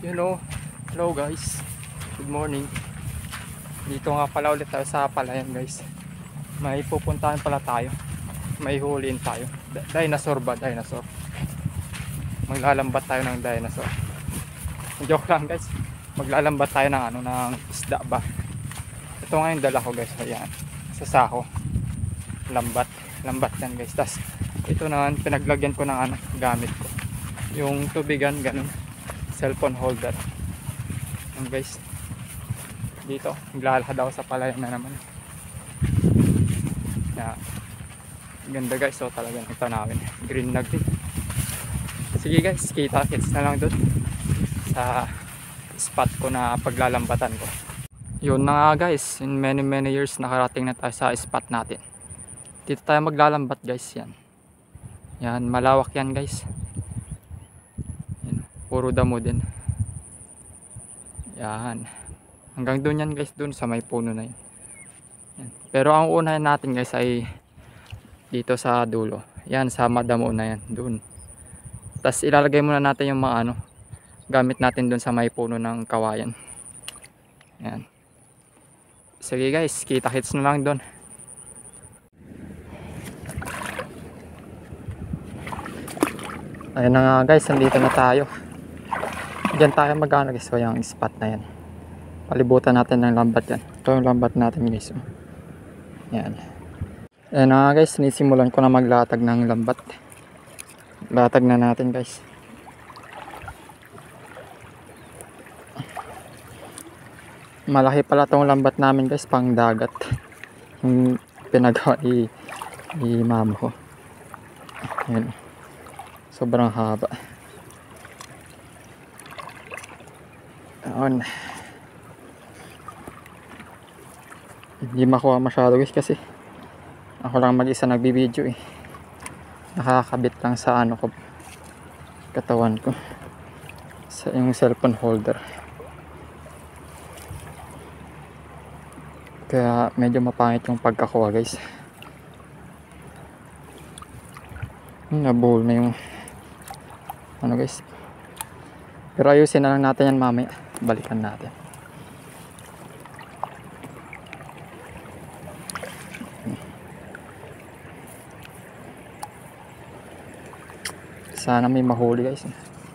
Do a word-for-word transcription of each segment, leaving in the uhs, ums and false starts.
You know, hello guys, good morning. Dito nga pala ulit tayo sa palayan guys. May pupuntahan pala tayo. May huliin tayo. D dinosaur ba? Dinosaur. Maglalambat tayo ng dinosaur. Joke lang guys. Maglalambat tayo ng ano, ng isda ba. Ito nga yung dala ko guys. Ayan. Sa sako. Lambat. Lambat yan guys. Tas ito naman pinaglagyan ko ng ano, gamit ko. Yung tubigan ganun. Cellphone holder. Ayan guys. Dito. Maglalakad ako sa palayan na naman. Yan. Ganda guys. So talagang ito namin. Green na green. Sige guys. Kita kits na lang dun. Sa spot ko na paglalambatan ko. Yun na nga guys. In many many years nakarating na tayo sa spot natin. Dito tayo maglalambat guys. Yan. Yan. Malawak yan guys. Yan. Puro damo din. Yan. Hanggang doon yan guys. Doon sa may puno na yun. Yan. Pero ang unahin natin guys ay dito sa dulo. Yan. Sa madamo na yan. Doon. Tapos ilalagay muna natin yung mga ano. Gamit natin doon sa may puno ng kawayan. Yan. Sige guys. Kita kits na lang doon. Ayun na nga guys, nandito na tayo. Diyan tayo mag-ano guys, so yung spot na yan. Palibutan natin ng lambat yan. Ito yung lambat natin guys. Yan. Ayun na nga guys, sinisimulan ko na maglatag ng lambat. Latag na natin guys. Malaki pala itong lambat namin guys, pang dagat. Yung pinagawa ni, ni mama ko. Yan. Sobrang haba. Ayan. Hindi makuha masyado guys kasi ako lang mag-isa nagbibideo eh. Nakakabit lang sa ano ko, katawan ko, sa yung cellphone holder. Kaya medyo mapangit yung pagkakuha guys. Nabuhol na yung ano guys. Pero ayusin na lang natin yan mamaya. Balikan natin. Sana may mahuli guys.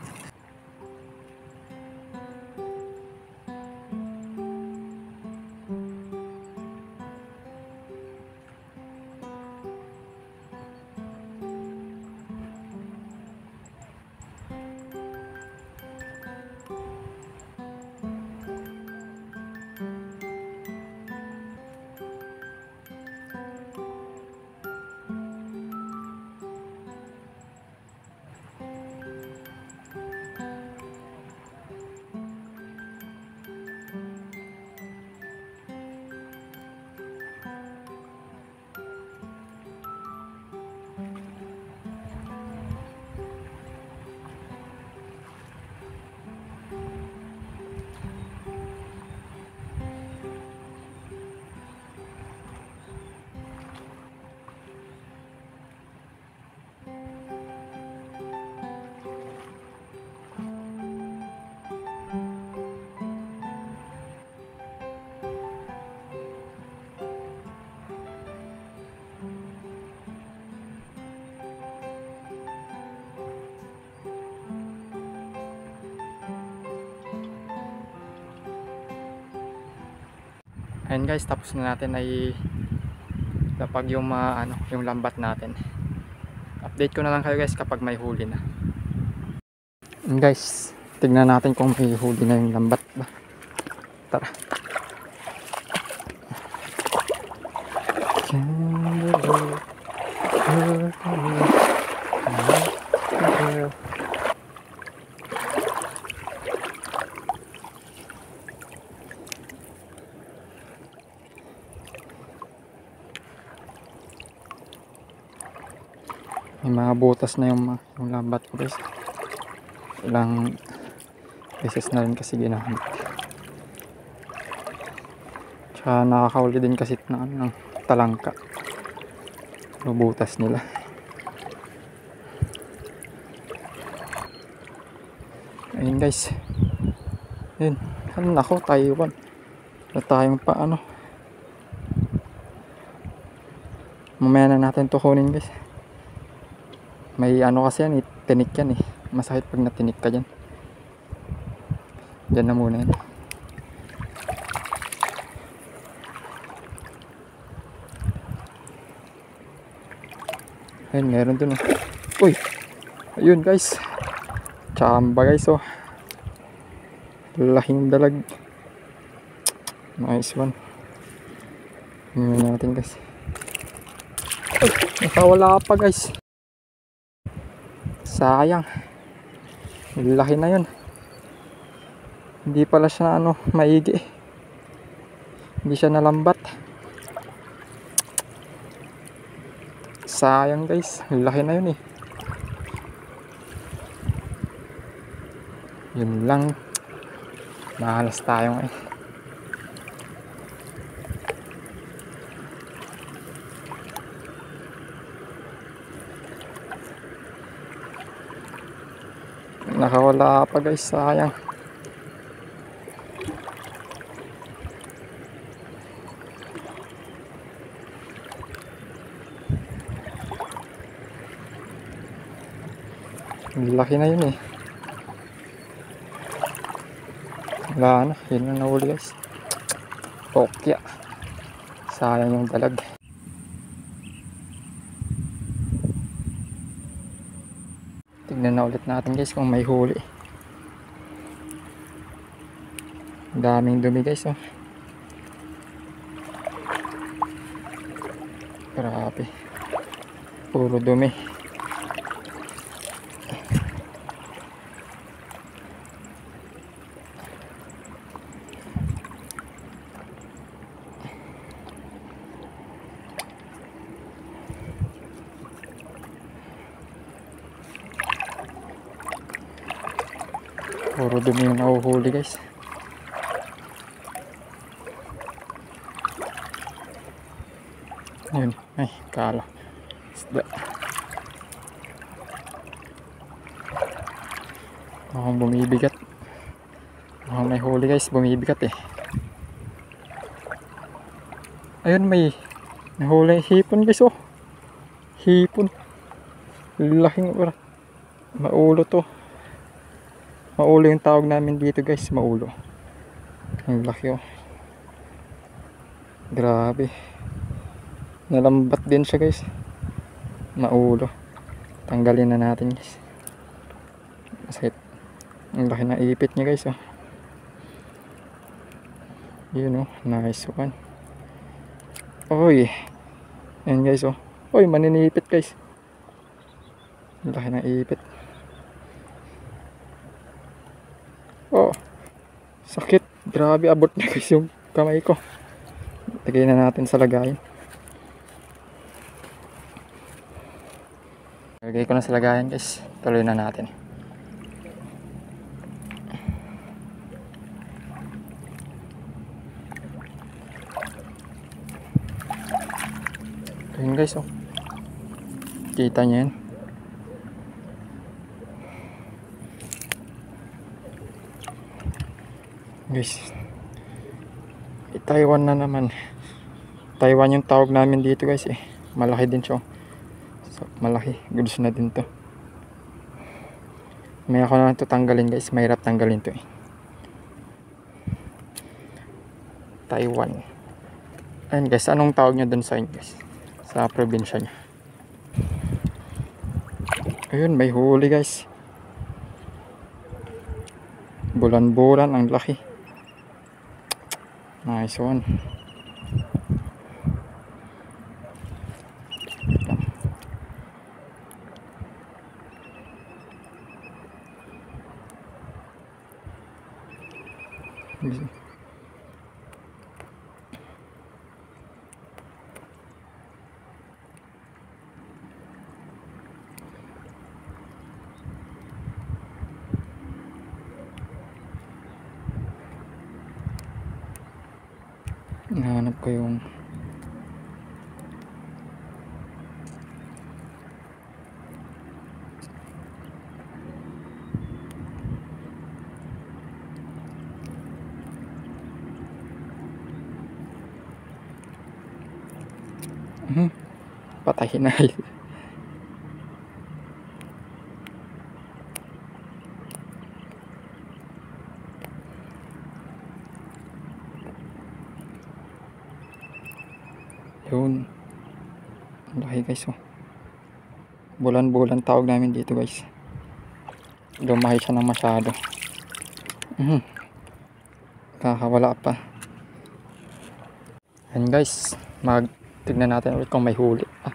Ayan guys, tapos na natin ay lapag yung mga ano, yung lambat natin. Update ko na lang kayo guys kapag may huli na. Ayan guys, tignan natin kung may huli na yung lambat ba. Tara. May mga butas na yung, yung lambat ko guys. Ilang beses na rin kasi ginamit. Tsaka nakakahuli din kasi ng, ng talangka. Yung butas nila. Ayun guys. Yun. Ano nako, Taiwan. Wala tayong pa ano. Mamaya na natin to kunin guys. May ano kasi yan eh, tinik yan eh. Masakit pag natinik ka dyan. Dyan na muna yan. Ayun, meron dun oh. Uy! Ayun guys. Chamba guys oh. Lahing dalag. Nice one. Ngayon natin guys. Ay, nakawala pa guys. Sayang. Laki na yun. Hindi pala siya ano, maigi. Hindi siya nalambat. Sayang guys. Laki na yun eh. Yun lang. Mahalas tayo ngayon. Nakawala pa guys, sayang. Laki na yun eh. Wala na, yun na nahuli guys. Okya. Sayang yung dalag. Tignan na ulit natin guys kung may huli. Daming dumi guys oh. Grabe. Puro dumi. Puro dumi yung nahuhuli guys. Ayun, ay kala isda. Mukhang bumibigat. Mukhang may huli guys, bumibigat eh. Ayun, may nahuli hipon guys oh. Hipon. Laking ura. Maulo to. Maulo yung tawag namin dito guys, maulo. Ang laki oh. Grabe. Nalambat din siya guys. Maulo. Tanggalin na natin guys. Masakit. Ang laki na ipit niya guys oh. Yun oh, nice one. Oy. Ayan guys oh. Oy, maninipit guys. Ang laki na ipit. Oh, sakit. Grabe, abot na guys yung kamay ko. Lagay na natin sa lagayan. Lagay ko na sa lagayan guys. Tuloy na natin. Ayun guys oh. Kita nyo yan. Guys, Taiwan na naman. Taiwan yung tawag namin dito guys eh. Malaki din siya. So, malaki. Goods na din to. May ako na ito tanggalin guys. Mahirap tanggalin to eh. Taiwan. Ayun guys, anong tawag nyo dun sa inyo guys? Sa probinsya nyo. Ayun, may huli guys. Bulan-bulan, ang laki. Nice one. Nahanap ko yung Patahin na. Yun. Ang laki guys oh. Bulan-bulan tawag namin dito guys. Lumaki siya ng masyado. Mhm. Kakawala pa. Yan guys. Mag tignan natin ulit kung may huli. Ah.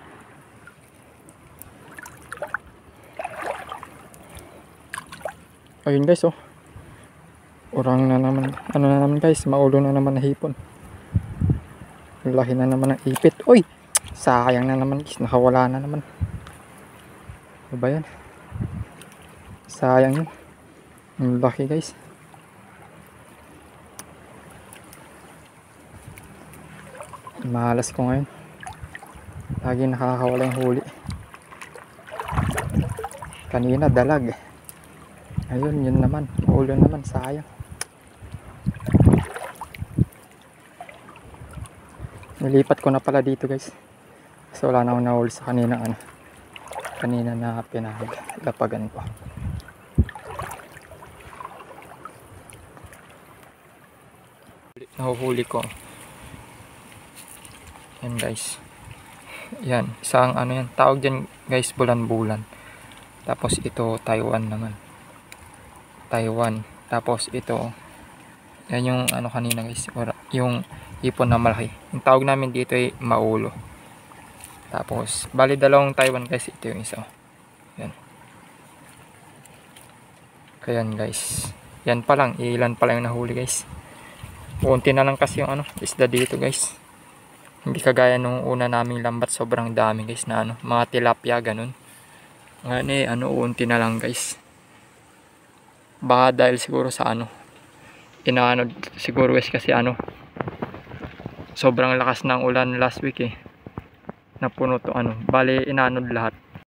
Ayun guys oh. Urang na naman. Ano na naman guys. Maulo na naman na hipon. Laki na naman ng ipit. Uy! Sayang na naman guys. Nakawala na naman. Ano ba yan? Sayang yun. Ang laki guys. Malas ko ngayon. Lagi nakakawala yung huli. Kanina dalag. Ayun yun naman. Ulo naman. Sayang. Nilipat ko na pala dito guys. Kasi wala na akong nahuli sa kanina ano. Kanina na pinaglapagan ko. Nahuhuli ko. Yan guys. Yan. Isang ano yan. Tawag dyan guys bulan-bulan. Tapos ito Taiwan naman. Taiwan. Tapos ito. Yan yung ano kanina guys. Yung hipon na malaki. Yung tawag namin dito ay maulo. Tapos bali dalawang Taiwan guys. Ito yung isa. Yan. Kaya guys. Yan pa lang. Ilan pa lang yung nahuli guys. Unti na lang kasi yung ano isda dito guys. Hindi kagaya nung una naming lambat. Sobrang dami guys na ano. Mga tilapia ganun. Ngayon eh ano unti na lang guys. Baka dahil siguro sa ano. Inaano siguro guys kasi ano. Sobrang lakas ng ulan last week eh. Napuno to ano. Bali inanod lahat.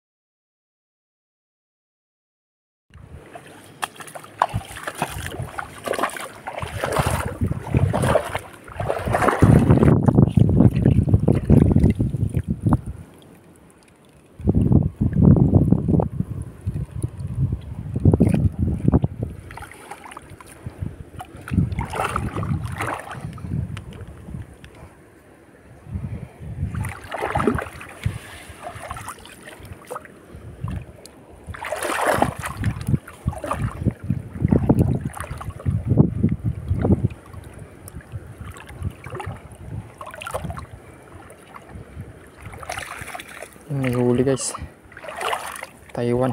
May huli guys. Taiwan.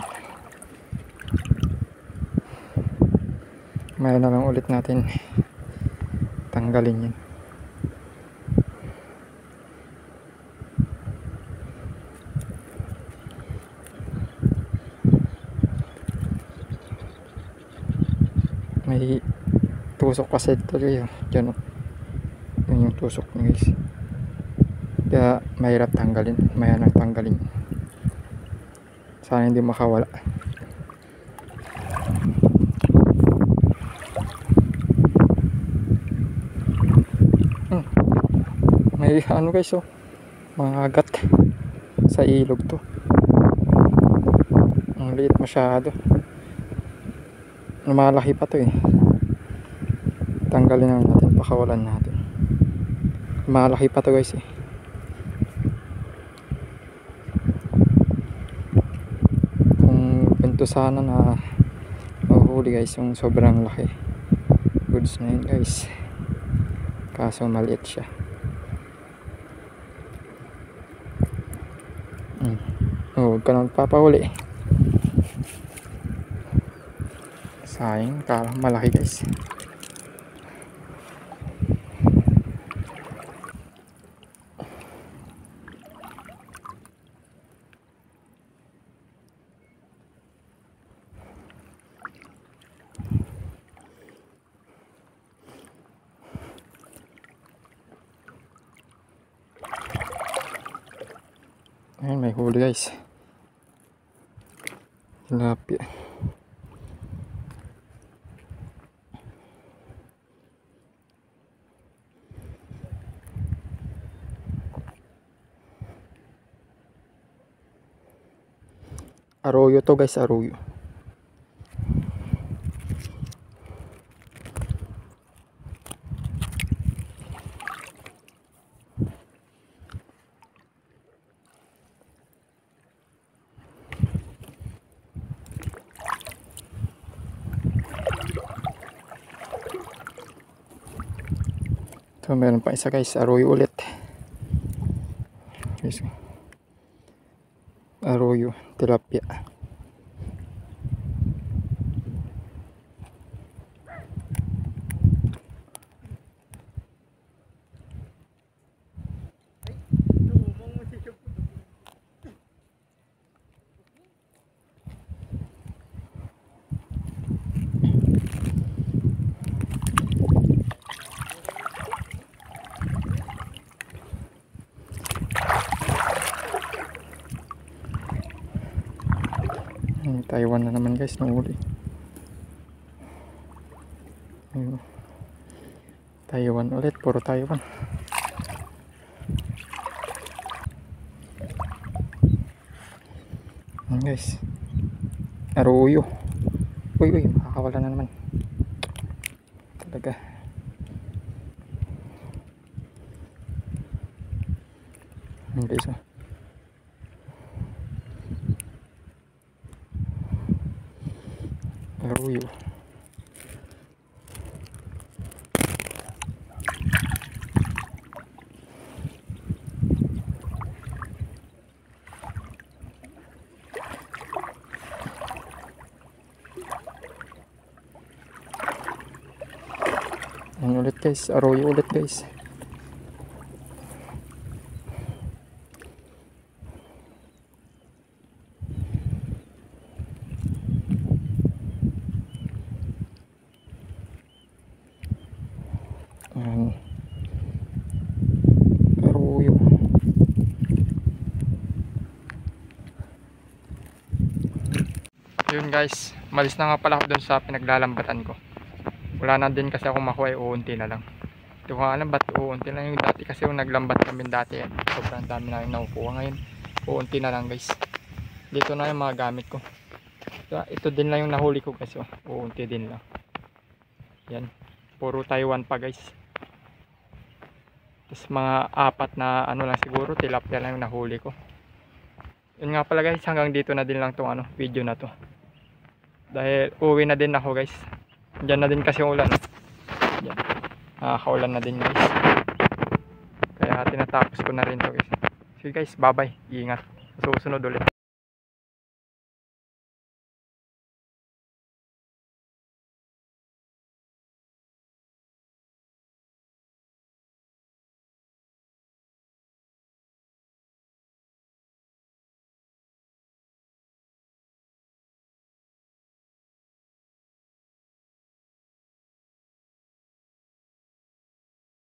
May na lang ulit natin tanggalin yan. May tusok kasi ito yun. Yan o. Yun yung tusok niya guys. Kaya mahirap tanggalin. Mahirap tanggalin. Sana hindi makawala. Hmm. May ano guys oh. Mga agat sa ilog to. Ang liit masyado. Lumalaki pa to eh. Tanggalin na natin. Pakawalan natin. Lumalaki pa to guys eh. Ito sana na mahuhuli guys yung sobrang laki. Goods na yun guys. Kaso maliit siya. Hmm. Oh, huwag ka na magpapahuli. Sayang, kala malaki guys. Ayun, may huli guys. Tilapia. Arroyo to guys, arroyo. So meron pa isa guys, arroyo ulit. Guys, arroyo, tilapia. Taiwan na naman guys, nahuli. Ayun. Taiwan ulit, puro Taiwan. Ayun guys, arroyo. Uy uy, makakawala na naman talaga. Ayun guys, oh. Arroyo. Ang ulit guys, arroyo ulit guys. Um, arroyo. Yun guys, malis na nga pala ako dun sa pinaglalambatan ko. Wala na din kasi ako makuha, uunti na lang. Hindi ko alam ba't uunti lang. Yung dati kasi yung naglambat kami dati, eh, sobrang dami na yung nakukuha. Ngayon uunti na lang guys. Dito na yung mga gamit ko. Ito, ito din lang yung nahuli ko guys, oh. Uunti din lang. Yan, puro Taiwan pa guys. Tapos mga apat na ano lang siguro, tilapia lang yung nahuli ko. Yun nga pala guys, hanggang dito na din lang tong ano, video na to. Dahil uwi na din ako guys. Diyan na din kasi ulan. Diyan. Nakakaulan na din guys. Kaya tinatapos ko na rin to guys. So guys, bye bye. Ingat. Susunod ulit.